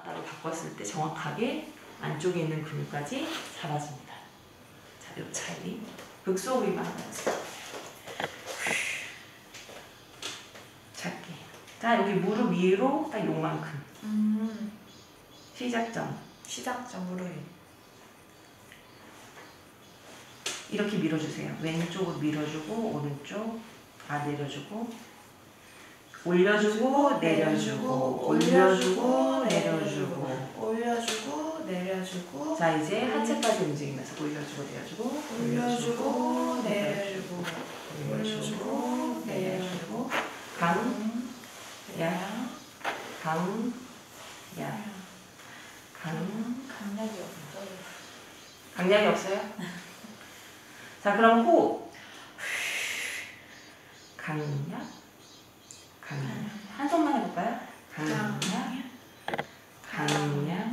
하나로 바꿨을 때 정확하게 안쪽에 있는 근육까지 잡아줍니다. 자, 요 차이. 극소부위만 하면서. 작게. 자, 여기 무릎 위로 딱 요만큼. 시작점. 시작점 무릎 위. 이렇게 밀어주세요. 왼쪽으로 밀어주고, 오른쪽. 내려주고. 올려주고, 내려주고. 올려주고, 내려주고. 올려주고, 내려주고. 자, 이제 하체까지 움직이면서 올려주고, 내려주고. 올려주고, 내려주고. 올려주고, 내려주고. 강, 야, 강, 야, 강. 강약이 없어요. 강약이 없어요? 자, 그럼 호흡. 강약, 강약. 한 손만 해볼까요? 강약, 강약,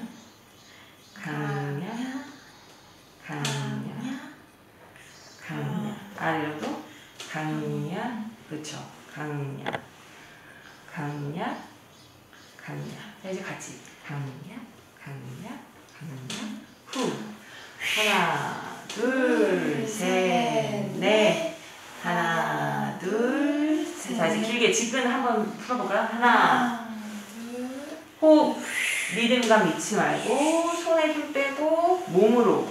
강약, 강약, 강약. 아래로도 강약, 그렇죠. 강약, 강약, 강약. 자, 이제 같이 강약, 강약, 강약. 후. 하나, 둘, 셋, 넷. 하나, 둘, 셋. 자, 이제 길게 지근 한번 풀어볼까요? 하나, 둘. 호흡. 리듬감 잃지 말고 손에 힘 빼고 몸으로.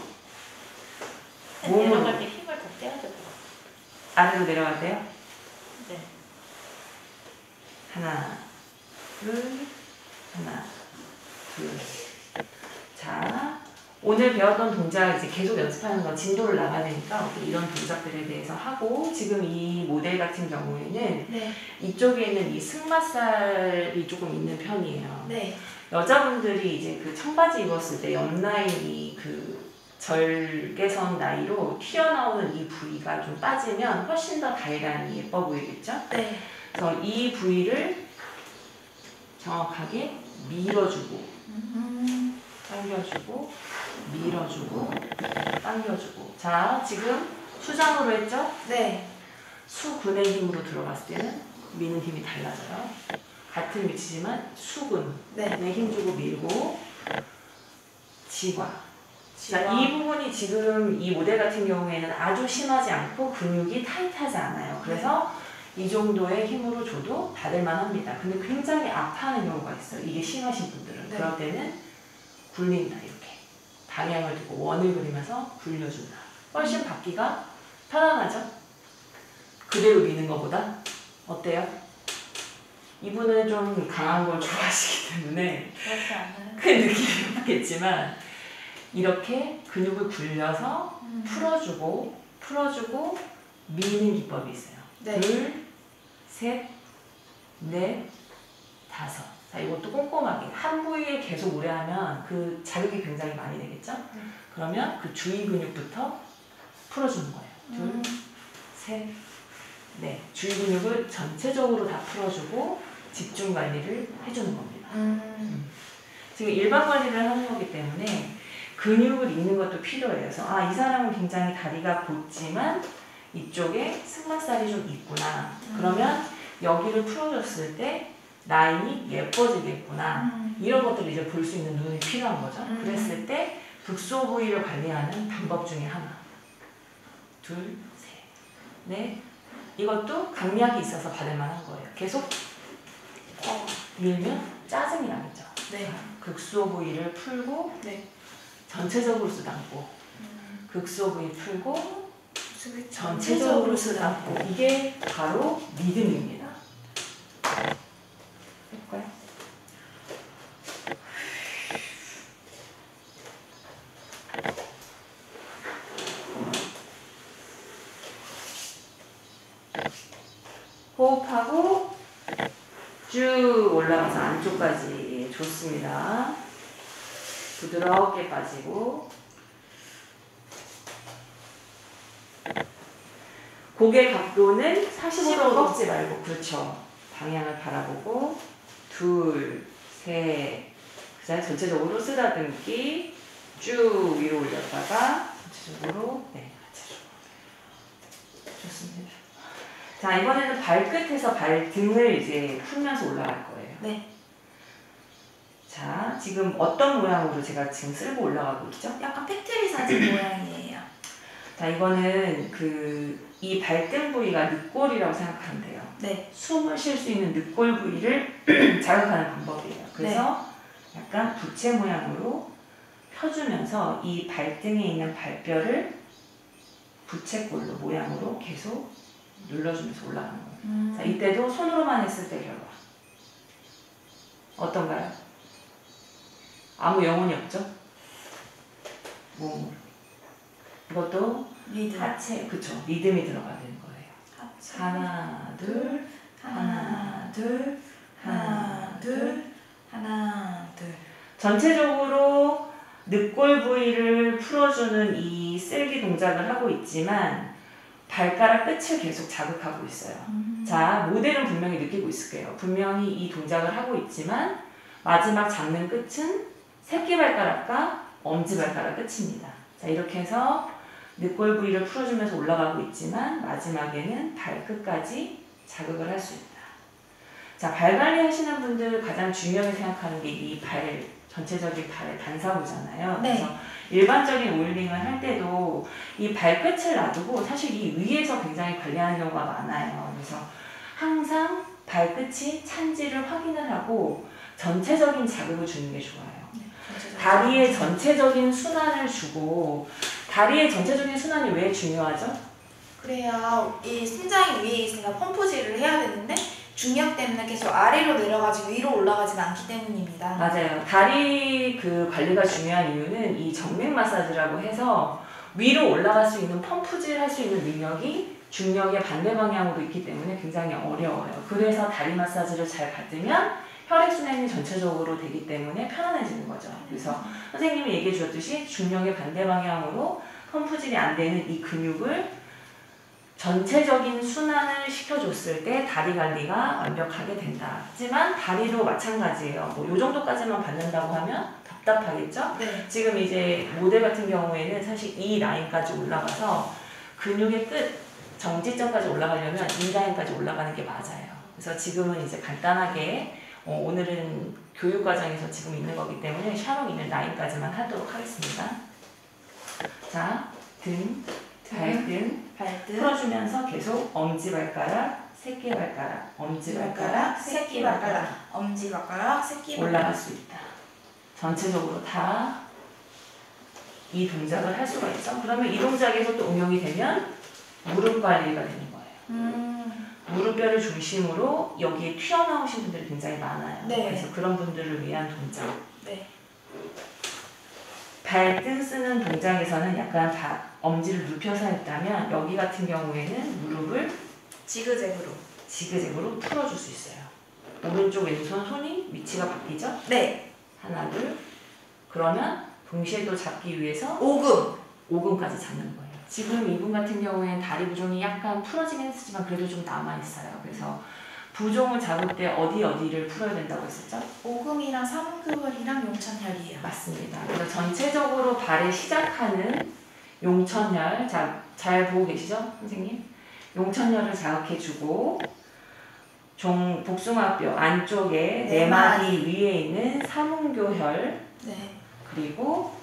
내려갈 때 힘을 더 빼야 될 것 같아요. 아래로 내려갈 때요? 네. 하나, 둘, 하나, 둘. 자, 오늘 배웠던 동작 이제 계속 연습하는 건 진도를 나가야 되니까 이런 동작들에 대해서 하고, 지금 이 모델 같은 경우에는 네. 이쪽에 있는 이 승마살이 조금 있는 편이에요. 네. 여자분들이 이제 그 청바지 입었을 때 옆라인이 그 절개선 라인으로 튀어나오는 이 부위가 좀 빠지면 훨씬 더 다이라인이 예뻐 보이겠죠? 네. 그래서 이 부위를 정확하게 밀어주고, 당겨주고, 밀어주고, 당겨주고. 자, 지금 수장으로 했죠? 네. 수근의 힘으로 들어갔을 때는 미는 힘이 달라져요. 같은 위치지만 수근에 힘주고 밀고, 지과. 자, 이 부분이 지금 이 모델 같은 경우에는 아주 심하지 않고 근육이 타이트하지 않아요. 그래서 이 정도의 힘으로 줘도 받을만 합니다. 근데 굉장히 아파하는 경우가 있어요. 이게 심하신 분들은. 네. 그럴 때는 굴린다, 이렇게. 방향을 두고 원을 그리면서 굴려준다. 훨씬 받기가 편안하죠? 그대로 미는 것보다. 어때요? 이분은 좀 강한 걸 좋아하시기 때문에 그렇지 않아요. 큰 느낌이 없겠지만, 이렇게 근육을 굴려서 풀어주고 미는 기법이 있어요. 네. 둘, 셋, 넷, 다섯. 자, 이것도 꼼꼼하게 한 부위에 계속 오래 하면 그 자극이 굉장히 많이 되겠죠? 그러면 그 주위 근육부터 풀어주는 거예요. 둘, 셋, 넷. 주위 근육을 전체적으로 다 풀어주고 집중 관리를 해주는 겁니다. 지금 일반 관리를 하는 거기 때문에 근육을 잇는 것도 필요해요. 그래서 이 사람은 굉장히 다리가 곧지만 이쪽에 승마살이 좀 있구나. 그러면 여기를 풀어줬을 때 라인이 예뻐지겠구나. 이런 것들을 이제 볼 수 있는 눈이 필요한 거죠. 그랬을 때 극소 부위를 관리하는 방법 중에 하나. 둘, 셋, 넷. 이것도 강약이 있어서 받을 만한 거예요. 계속 밀면 짜증이 나겠죠. 네. 극소 부위를 풀고, 네. 전체적으로 쓰담고, 극소 부위 풀고, 전체적으로 전체적으로 쓰담고. 이게 바로 리듬입니다. 해볼까요? 호흡하고 쭉 올라가서 안쪽까지. 좋습니다. 부드럽게 빠지고, 고개 각도는 45도 꺾지 말고, 그렇죠. 방향을 바라보고, 둘, 셋. 그 다음에 전체적으로 쓰다듬기. 쭉 위로 올렸다가 전체적으로, 전체적으로. 좋습니다. 자, 이번에는 발끝에서 발등을 이제 풀면서 올라갈 거예요. 네. 자, 지금 어떤 모양으로 제가 지금 쓸고 올라가고 있죠? 약간 팩트리 사진 모양이에요. 자, 이거는 이 발등 부위가 늑골이라고 생각하면 돼요. 네. 숨을 쉴 수 있는 늑골 부위를 자극하는 방법이에요. 그래서 약간 부채 모양으로 펴주면서 이 발등에 있는 발뼈를 부채꼴로 모양으로 계속 눌러주면서 올라가는 거예요. 자, 이때도 손으로만 했을 때 결과 어떤가요? 아무 영혼이 없죠? 몸으로. 이것도 리듬. 하체, 그쵸. 리듬이 들어가야 되는 거예요. 하체. 하나, 둘, 하나, 둘, 하나, 둘, 하나, 둘. 전체적으로 늑골 부위를 풀어주는 이 쓸기 동작을 하고 있지만 발가락 끝을 계속 자극하고 있어요. 자, 모델은 분명히 느끼고 있을 거예요. 분명히 이 동작을 하고 있지만 마지막 잡는 끝은 새끼발가락과 엄지발가락 끝입니다. 자, 이렇게 해서 늑골 부위를 풀어주면서 올라가고 있지만 마지막에는 발끝까지 자극을 할 수 있다. 자, 발 관리 하시는 분들 가장 중요하게 생각하는 게 이 발, 전체적인 발의 단사구잖아요. 네. 그래서 일반적인 오일링을 할 때도 이 발끝을 놔두고 사실 이 위에서 굉장히 관리하는 경우가 많아요. 그래서 항상 발끝이 찬지를 확인을 하고 전체적인 자극을 주는 게 좋아요. 다리의 전체적인 순환을 주고, 다리의 전체적인 순환이 왜 중요하죠? 그래야 이 심장이 위에 있으니까 펌프질을 해야 되는데 중력 때문에 계속 아래로 내려가지 위로 올라가진 않기 때문입니다. 맞아요. 다리 관리가 중요한 이유는 이 정맥 마사지라고 해서 위로 올라갈 수 있는 펌프질 할 수 있는 능력이 중력의 반대 방향으로 있기 때문에 굉장히 어려워요. 그래서 다리 마사지를 잘 받으면 혈액순환이 전체적으로 되기 때문에 편안해지는 거죠. 그래서 선생님이 얘기해 주셨듯이 중력의 반대 방향으로 펌프질이 안 되는 이 근육을 전체적인 순환을 시켜줬을 때 다리 관리가 완벽하게 된다. 하지만 다리도 마찬가지예요. 뭐 요 정도까지만 받는다고 하면 답답하겠죠? 네. 지금 이제 모델 같은 경우에는 사실 이 라인까지 올라가서 근육의 끝, 정지점까지 올라가려면 이 라인까지 올라가는 게 맞아요. 그래서 지금은 이제 간단하게 오늘은 교육과정에서 지금 있는 거기 때문에 샤롱 있는 라인까지만 하도록 하겠습니다. 자, 등, 발등 풀어주면서 계속 엄지발가락, 새끼발가락, 엄지발가락, 새끼발가락 엄지발가락, 새끼발가락 올라갈 수 있다. 전체적으로 다 이 동작을 할 수가 있죠. 그러면 이 동작에서 또 응용이 되면 무릎 관리가 되는 거예요. 무릎뼈를 중심으로 여기에 튀어나오신 분들이 굉장히 많아요. 네. 그래서 그런 분들을 위한 동작. 네. 발등 쓰는 동작에서는 약간 엄지를 눕혀서 했다면 여기 같은 경우에는 무릎을 지그재그로 풀어줄 수 있어요. 오른쪽 왼손 손이 위치가 바뀌죠? 네. 하나, 둘. 그러면 동시에 또 잡기 위해서 5금. 5금까지 잡는 거예요. 지금 이분 같은 경우에는 다리 부종이 약간 풀어지긴 했지만 그래도 좀 남아있어요. 그래서 부종을 잡을 때 어디를 풀어야 된다고 했었죠? 5금이랑 3금을이랑 용천혈이에요. 맞습니다. 그래서 전체적으로 발에 시작하는 용천혈, 잘 보고 계시죠? 선생님? 용천혈을 자극해주고 복숭아뼈 안쪽에 네마디 위에 있는 삼음교혈 네. 그리고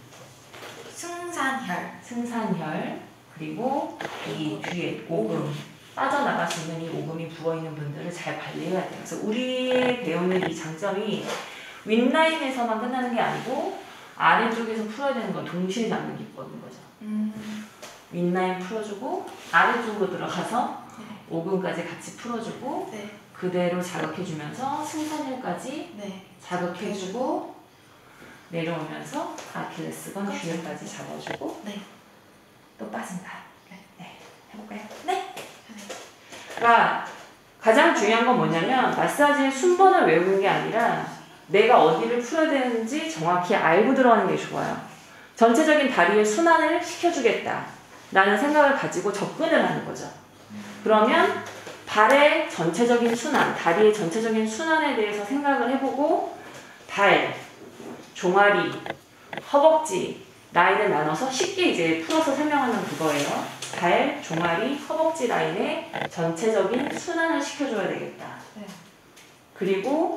승산혈 그리고 이 뒤에 오금 빠져나갈 수 있는 이 오금이 부어있는 분들을 잘 관리해야 돼요. 그래서 우리의 배우는 이 장점이 윗라인에서만 끝나는 게 아니고 아래쪽에서 풀어야 되는 건 동시에 잡는 기법인 거죠. 윗라인 풀어주고 아래쪽으로 들어가서 네. 오금까지 같이 풀어주고 네. 그대로 자극해주면서 승산혈까지 네. 자극해주고 내려오면서 아킬레스건 뒤에까지 잡아주고 네. 또 빠진다. 네. 해볼까요? 네. 그러니까 가장 중요한 건 뭐냐면 마사지의 순번을 외우는 게 아니라 내가 어디를 풀어야 되는지 정확히 알고 들어가는 게 좋아요. 전체적인 다리의 순환을 시켜주겠다 라는 생각을 가지고 접근을 하는 거죠. 그러면 발의 전체적인 순환, 다리의 전체적인 순환에 대해서 생각을 해보고 발, 종아리, 허벅지 라인을 나눠서 쉽게 이제 풀어서 설명하는 그거예요. 발, 종아리, 허벅지 라인에 전체적인 순환을 시켜줘야 되겠다. 네. 그리고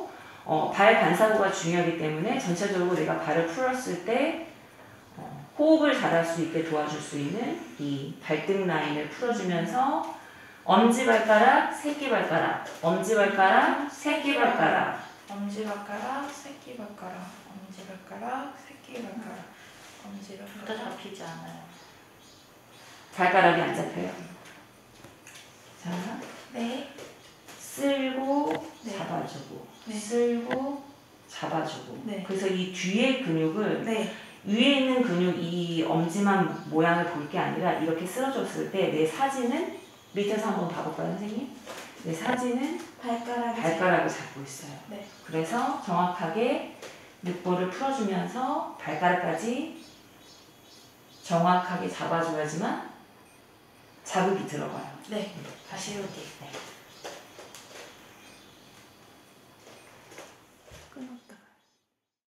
발 반사구가 중요하기 때문에 전체적으로 내가 발을 풀었을 때 호흡을 잘할 수 있게 도와줄 수 있는 이 발등 라인을 풀어주면서 엄지발가락, 새끼발가락, 엄지발가락, 새끼발가락, 엄지발가락, 새끼발가락, 엄지발가락, 새끼발가락, 진짜 엄지발가락. 잡히지 않아요. 발가락이 안 잡혀요. 자, 네. 쓸고 네. 잡아주고, 네. 쓸고 잡아주고. 네. 그래서 이 뒤에 근육을 네. 위에 있는 근육 이 엄지만 모양을 볼 게 아니라 이렇게 쓰러졌을 때 내 사진은 밑에서 한번 봐볼까요, 선생님? 내 사진은 발가락을 잡고 있어요. 네. 그래서 정확하게 늑볼을 풀어주면서 발가락까지 정확하게 잡아줘야지만 자극이 들어가요. 네. 다시 로딩. 네. 끊었다.